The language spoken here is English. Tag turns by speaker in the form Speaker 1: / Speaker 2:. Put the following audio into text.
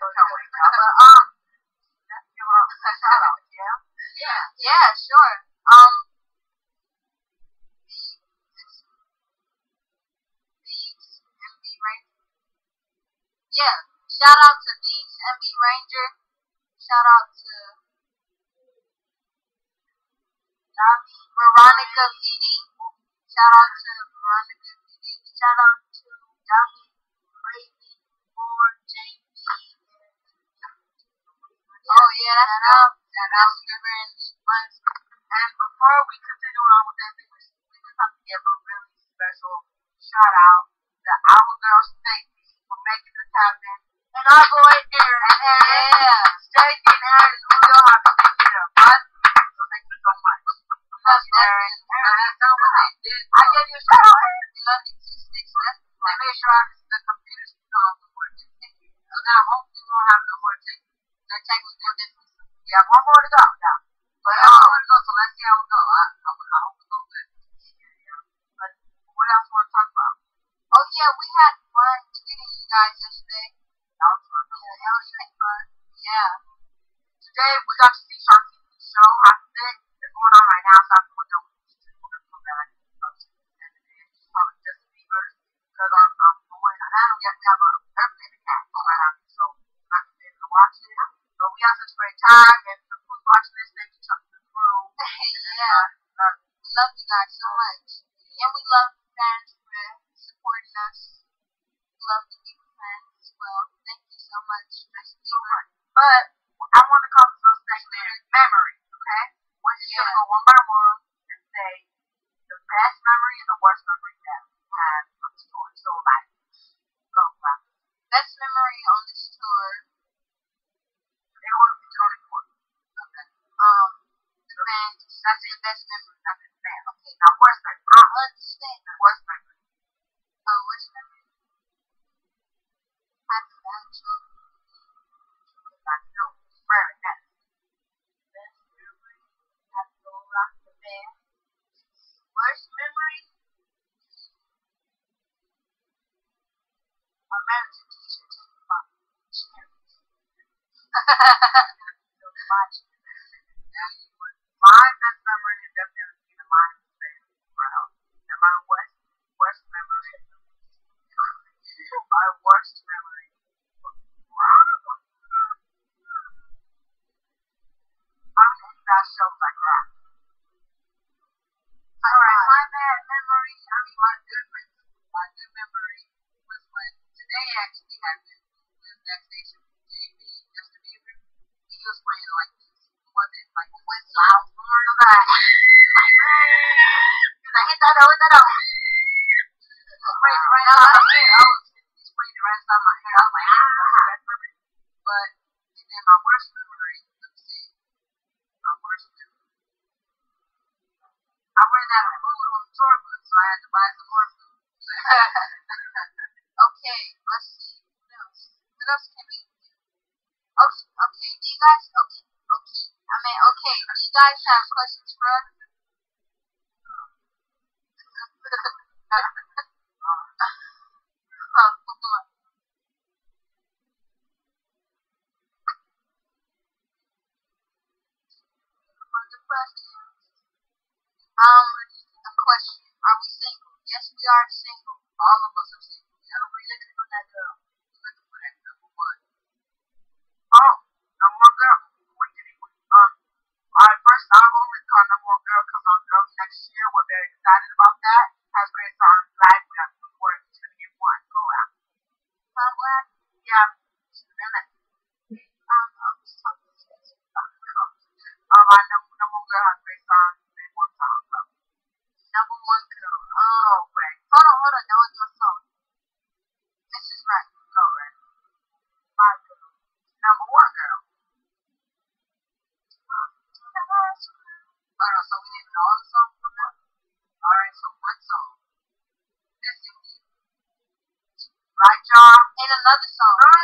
Speaker 1: let's give her a shout out, yeah?
Speaker 2: Yeah, sure. Thieves MB Ranger. Yeah, shout out to Thieves MB Ranger. Shout out to Veronica PD. Shout out to Veronica PD. Shout out to Dami, Crazy, Ford, JP, oh yeah, that's up. That's super much.
Speaker 1: And before we continue on with that, we just have to give a really special shout out to our girl Stacy for making this happen. And our boy Aaron.
Speaker 2: Yeah.
Speaker 1: Stacy and Aaron in New York have been here a month. So thank you so much.
Speaker 2: Love you, Aaron.
Speaker 1: Aaron, done what they did. I gave you a shout out, Aaron.
Speaker 2: We love you too, Stitch.
Speaker 1: They made sure the computers before it gets in here. So now hopefully we won't have no more technical differences. We have one more to go now. But more to go, so let's see how it goes. I hope it goes good. Yeah. But what else you want to talk about?
Speaker 2: Oh yeah, we had fun tweeting you guys yesterday.
Speaker 1: That was fun.
Speaker 2: Yeah, that was really fun. Yeah.
Speaker 1: Today we got to see Shanti's show. I think it's going on right now, so I'm going to come back. It's probably Justin Bieber because I'm going now. We have a birthday to catch right now, so I'm not going to be able to watch it. But we had such a great time, and the crew watching this, thank you to the crew.
Speaker 2: Yeah. We love you guys so much. And we love the fans for supporting us. We love the new fans as well. Thank you so much.
Speaker 1: But I want to come to those segment memories, okay? We're just going to go one by one and say the best memory and the worst memory that we have on this tour. So, like, go, clap.
Speaker 2: Best memory on this tour.
Speaker 1: They want to be one.
Speaker 2: Okay. The fans.
Speaker 1: That's
Speaker 2: the
Speaker 1: it.
Speaker 2: best memory.
Speaker 1: That's it, fans. Okay, now worst memory.
Speaker 2: I understand.
Speaker 1: Worst memory.
Speaker 2: Worst memory. Having bad children.
Speaker 1: I know, very nasty. Best memory. Have to go rock the band.
Speaker 2: Worst memory.
Speaker 1: My manager teacher taking my cherries. My best memory is definitely being a mind state crowd. And my worst memory my worst memory was I'm in any bad shows like rap. Alright, my bad memory, my good memory was when today actually happened. We was backstage with JB, Justin Bieber. He was playing like this. Wasn't like with loud horns. He was like, hit that out, hit that out. Right out my head. I was spraying it right inside my head. I was like, that's memory. But and then my worst memory, let's see. My worst memory. I ran out of food on the tour bus, so I had to buy some more food.
Speaker 2: Okay, let's see. What else can we do? Okay, do you guys, okay. Do you guys have questions for us? A question. Are we single? Yes, we are single.
Speaker 1: All of us are single. Yeah, we're looking for that girl. We're looking for that number one. Oh, number one girl. Wait, anyway. Our first album is called Number One Girl, comes on Girls next year. We're very excited about that. Has great songs. Glad we have support. It's gonna get one. Go out.
Speaker 2: What?
Speaker 1: Yeah. Our number one girl has great songs. They one song.
Speaker 2: Number one girl.
Speaker 1: Oh, wait.
Speaker 2: Hold on. That was my song. Mrs. Right.
Speaker 1: Go, right. My girl. Number one girl. Alright, so we naming all the songs from that? Alright, so one song. Missing You. Right, y'all?
Speaker 2: And another song.
Speaker 1: No,